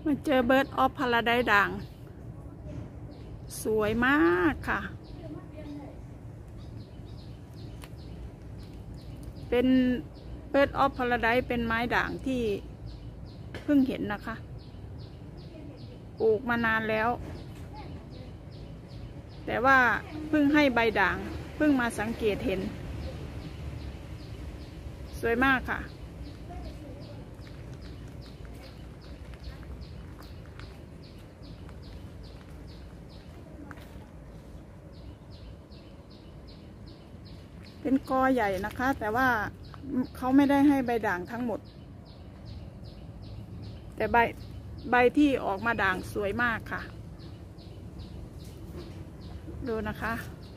มาเจอเบิร์ดออฟพาราไดซ์ด่างสวยมากค่ะเป็นเบิร์ดออฟพาราไดซ์เป็นไม้ด่างที่เพิ่งเห็นนะคะปลูกมานานแล้วแต่ว่าเพิ่งให้ใบด่างเพิ่งมาสังเกตเห็นสวยมากค่ะเป็นกอใหญ่นะคะแต่ว่าเขาไม่ได้ให้ใบด่างทั้งหมดแต่ใบที่ออกมาด่างสวยมากค่ะดูนะคะ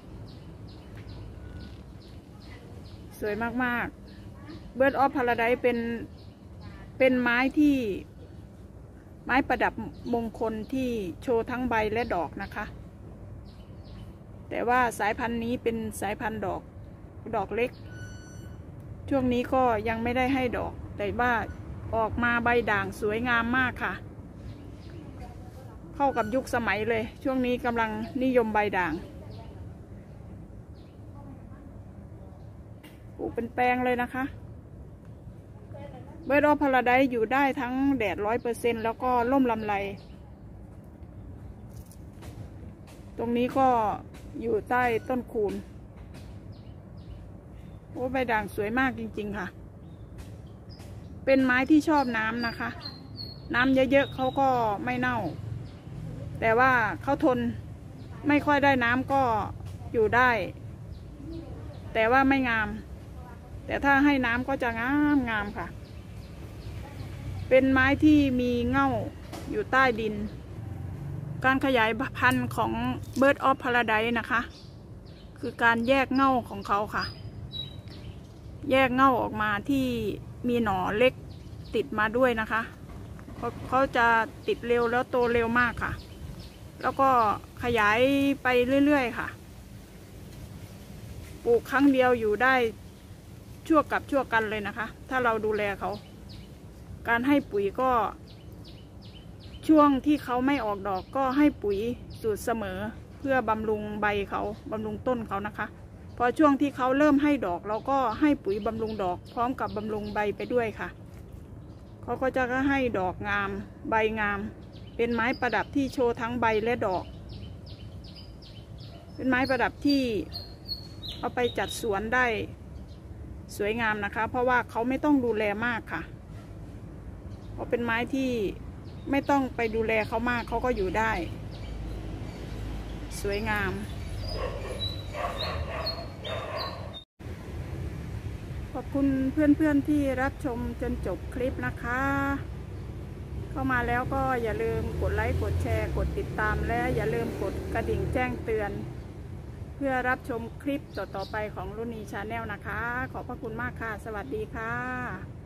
สวยมากๆเบิร์ดออฟพาราไดซ์เป็นไม้ที่ไม้ประดับมงคลที่โชว์ทั้งใบและดอกนะคะแต่ว่าสายพันธุ์นี้เป็นสายพันธุ์ดอกเล็กช่วงนี้ก็ยังไม่ได้ให้ดอกแต่ว่าออกมาใบด่างสวยงามมากค่ะเข้ากับยุคสมัยเลยช่วงนี้กำลังนิยมใบด่างปลูกเป็นแปลงเลยนะคะเบิร์ดออฟพาราไดซ์อยู่ได้ทั้งแดด100%แล้วก็ร่มลำไรตรงนี้ก็อยู่ใต้ต้นคูนโอ้ใบด่างสวยมากจริงๆค่ะเป็นไม้ที่ชอบน้ำนะคะน้ำเยอะๆเขาก็ไม่เน่าแต่ว่าเขาทนไม่ค่อยได้น้ำก็อยู่ได้แต่ว่าไม่งามแต่ถ้าให้น้ำก็จะงามค่ะเป็นไม้ที่มีเง่าอยู่ใต้ดินการขยายพันธุ์ของ Bird of Paradise นะคะคือการแยกเง่าของเขาค่ะแยกเง่าออกมาที่มีหน่อเล็กติดมาด้วยนะคะเขาจะติดเร็วแล้วโตเร็วมากค่ะแล้วก็ขยายไปเรื่อยๆค่ะปลูกครั้งเดียวอยู่ได้ชั่วกับชั่วกันเลยนะคะถ้าเราดูแลเขาการให้ปุ๋ยก็ช่วงที่เขาไม่ออกดอกก็ให้ปุ๋ยสูตรเสมอเพื่อบำรุงใบเขาบำรุงต้นเขานะคะพอช่วงที่เขาเริ่มให้ดอกเราก็ให้ปุ๋ยบำรุงดอกพร้อมกับบำรุงใบไปด้วยค่ะเขาก็จะให้ดอกงามใบงามเป็นไม้ประดับที่โชว์ทั้งใบและดอกเป็นไม้ประดับที่เอาไปจัดสวนได้สวยงามนะคะเพราะว่าเขาไม่ต้องดูแลมากค่ะเพราะเป็นไม้ที่ไม่ต้องไปดูแลเขามากเขาก็อยู่ได้สวยงามขอบคุณเพื่อนๆที่รับชมจนจบคลิปนะคะเข้ามาแล้วก็อย่าลืมกดไลค์กดแชร์กดติดตามและอย่าลืมกดกระดิ่งแจ้งเตือนเพื่อรับชมคลิปต่อๆไปของรุ่นนี้ชาแนลนะคะขอบพระคุณมากค่ะสวัสดีค่ะ